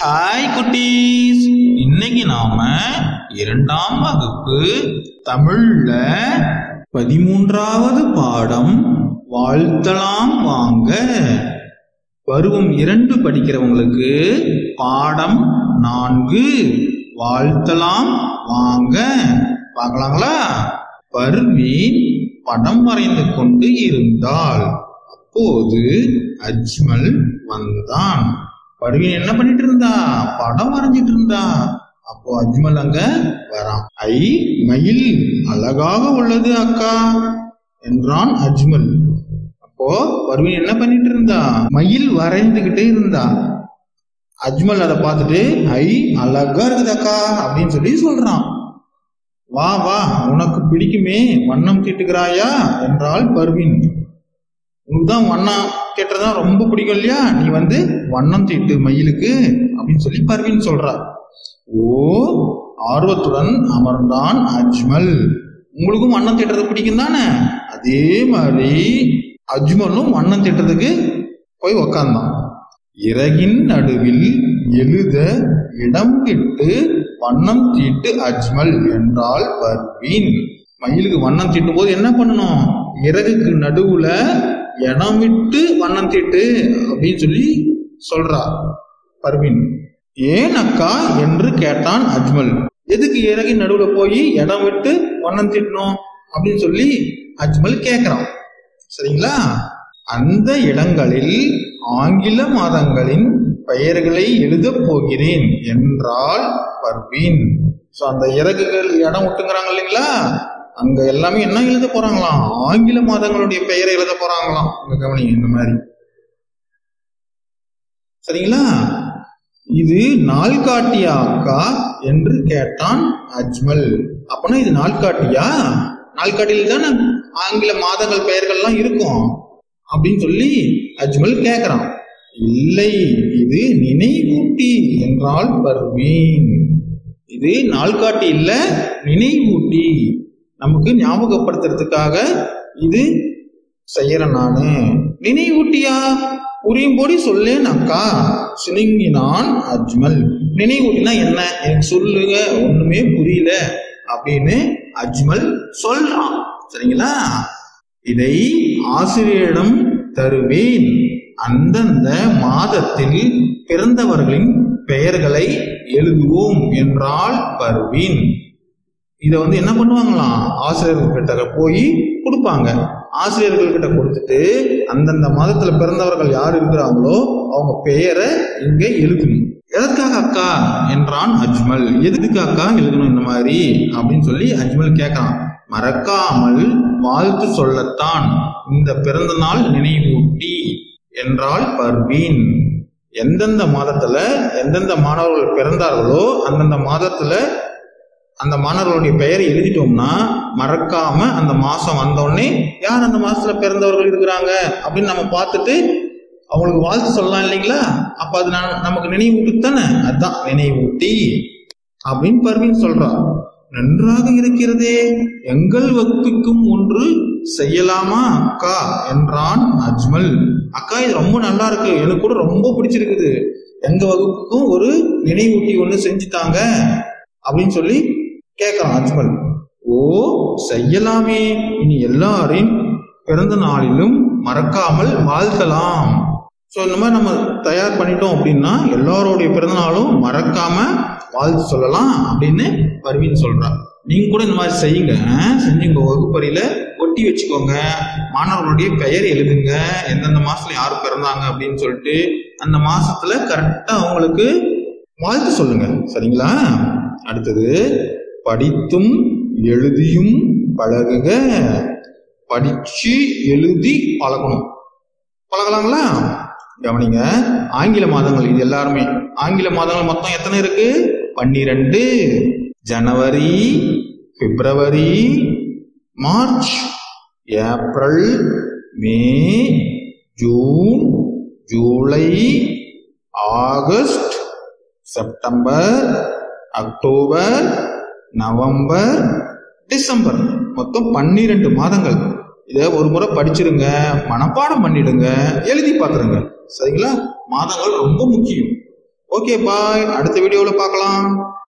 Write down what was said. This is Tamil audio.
ஹாய் குட்டீஸ், இன்னைக்கு நாம 2ஆம் வகுப்பு தமிழ்ல 13வது பாடம் வாழ்த்தலாம் வாங்க. பருவம் 2 படிக்கிறவங்களுக்கு பாடம் 4 வாழ்த்தலாம் வாங்க. பார்க்கலாங்களா? பர்வீன் படம் வரைந்து கொண்டு இருந்தாள். அப்போது அஜ்மல் வந்தான். பர்வீன் என்ன பண்ணிட்டு இருந்தா? படம் வரைஞ்சிட்டு இருந்தா. அப்போ அஜ்மல் அங்க வரான். ஐ, மயில் அழகாக உள்ளது அக்கா என்றான் அஜ்மல். அப்போ பர்வீன் என்ன பண்ணிட்டு இருந்தா? மயில் வரைந்துகிட்டே இருந்தா. அஜ்மல் அதை பார்த்துட்டு ஐ அழகா இருக்குது அக்கா அப்படின்னு சொல்லி சொல்றான். வா வா, உனக்கு பிடிக்குமே, வண்ணம் தீட்டுகிறாயா என்றாள் பர்வீன். உனக்குதான் வண்ணம் தீட்டுறதா ரொம்ப பிடிக்கும் இல்லையா, நீ வண்ணம் தீட்டு மயிலுக்கு அப்படின்னு சொல்லி பர்வீன் சொல்றா. ஓ, ஆர்வத்துடன் அமர்ந்தான் அஜ்மல். உங்களுக்கும் வண்ணம் தீட்டுறது பிடிக்கும் தானே? அதே மாதிரி அஜ்மலும் வண்ணம் தீட்டுறதுக்கு போய் உக்காந்தான். இறகின் நடுவில் எழுத இடம் விட்டு வண்ணம் தீட்டு அஜ்மல் என்றாள் பர்வீன். மயிலுக்கு வண்ணம் தீட்டும் போது என்ன பண்ணணும்? இறகுக்கு நடுவுல இடம் விட்டு வண்ணம் தீட்டு அப்படின்னு சொல்லி சொல்றா பர்வீன். ஏன் அக்கா என்று கேட்டான் அஜ்மல். எதுக்கு இறகின் நடுவுல போய் இடம் விட்டு வண்ணம் தீட்டணும் அப்படின்னு சொல்லி அஜ்மல் கேக்குறான். சரிங்களா? அந்த இடங்களில் ஆங்கில மாதங்களின் பெயர்களை எழுத போகிறேன் என்றாள் பர்வீன். சோ அந்த இறகுகள் இடம் விட்டுங்கிறாங்க இல்லைங்களா, அங்க எல்லாமே என்ன எழுத போறாங்களாம்? ஆங்கில மாதங்களுடைய பெயரை எழுத போறாங்களாம். உங்க கவனிங்க இந்த மாதிரி. சரிங்களா? இது நாள்காட்டியா அக்கா என்று கேட்டான் அஜ்மல். அப்பனா இது நாள்காட்டியா? நாள்காட்டியில் தானே ஆங்கில மாதங்கள் பெயர்கள்லாம் இருக்கும் அப்படின்னு சொல்லி அஜ்மல் கேக்குறான். இல்லை, இது நினைவூட்டி என்றாள் பர்வீன். இது நாள்காட்டி இல்ல, நினைவூட்டி. நமக்கு ஞாபகப்படுத்துறதுக்காக இது செய்யறேன் நானு. நினைவூட்டியா? புரியும் போடி சொல்லேன் அக்கா சினுங்கினான் அஜ்மல். நினைவூட்டினா என்ன எனக்கு சொல்லுங்க, ஒண்ணுமே புரியல அப்படின்னு அஜ்மல் சொல்றான். சரிங்களா? இதை ஆசிரியரிடம் தருவேன். அந்தந்த மாதத்தில் பிறந்தவர்களின் பெயர்களை எழுதுவோம் என்றாள் பர்வீன். இத என்ன பண்ணுவாங்களாம்? ஆசிரியர்கள் கிட்ட போய் கொடுப்பாங்க. ஆசிரியர்கள் கிட்ட கொடுத்துட்டு அந்தந்த மாதத்துல பிறந்தவர்கள் யார் இருக்கிறாங்களோ அவங்க பெயரை இங்க எழுதணும். எதற்காக அக்கா என்றான் அஜ்மல். எதுக்கு அக்கா எழுதணும் இந்த மாதிரி அப்படின்னு சொல்லி அஜ்மல் கேட்கறான். மறக்காமல் வாழ்த்து சொல்லத்தான், இந்த பிறந்த நாள் நினைவூட்டி என்றாள் பர்வீன். எந்தெந்த மாதத்துல எந்தெந்த மாணவர்கள் பிறந்தார்களோ அந்தந்த மாதத்துல அந்த மாணவர்களுடைய பெயரை எழுதிட்டோம்னா மறக்காம அந்த மாசம் வந்தோடனே யார் அந்த மாசத்துல பிறந்தவர்கள் இருக்கிறாங்க அப்படின்னு நம்ம பார்த்துட்டு அவங்களுக்கு வாழ்த்து சொல்லலாம் இல்லைங்களா? அப்ப அது நமக்கு நினைவூட்டி தானே, அதுதான் நினைவூட்டி அப்படின்னு பர்வீன் சொல்றா. நன்றாக இருக்கிறதே, எங்கள் வகுப்புக்கும் ஒன்று செய்யலாமா அக்கா என்றான் அஜ்மல். அக்கா இது ரொம்ப நல்லா இருக்கு, எனக்கு கூட ரொம்ப பிடிச்சிருக்குது, எங்க வகுப்புக்கும் ஒரு நினைவூட்டி ஒண்ணு செஞ்சுட்டாங்க அப்படின்னு சொல்லி கேட்கறான் அஜ்மல். ஓ, செய்யலாமே, இனி எல்லாரின் பிறந்த நாளிலும் மறக்காமல் வாழ்த்தலாம். சோ இந்த மாதிரி நம்ம தயார் பண்ணிட்டோம் அப்படின்னா எல்லாரோடைய பிறந்த நாளும் மறக்காம வாழ்த்து சொல்லலாம் அப்படின்னு பர்வீன் சொல்றா. நீங்க கூட இந்த மாதிரி செய்யுங்க, செஞ்சு உங்க வகுப்பறையில ஒட்டி வச்சுக்கோங்க. மாணவர்களுடைய பெயர் எழுதுங்க, எந்தெந்த மாசத்துல யாரு பிறந்தாங்க அப்படின்னு சொல்லிட்டு அந்த மாசத்துல கரெக்டா அவங்களுக்கு வாழ்த்து சொல்லுங்க. சரிங்களா? அடுத்தது, படித்தும் எழுதியும் பழகுக. படிச்சு எழுதி பழகணும். பழகலாங்களா? கவனிங்க, ஆங்கில மாதங்கள் இது எல்லாருமே ஆங்கில மாதங்கள் மொத்தம் எத்தனை இருக்கு? 12. ஜனவரி, பிப்ரவரி, மார்ச், ஏப்ரல், மே, ஜூன், ஜூலை, ஆகஸ்ட், செப்டம்பர், அக்டோபர், நவம்பர், டிசம்பர். மொத்தம் 12 மாதங்கள். இதை ஒரு முறை படிச்சிருங்க, மனப்பாடம் பண்ணிடுங்க, எழுதி பார்த்துருங்க. சரிங்களா? மாதங்கள் ரொம்ப முக்கியம். ஓகே பாய், அடுத்த வீடியோவில் பார்க்கலாம்.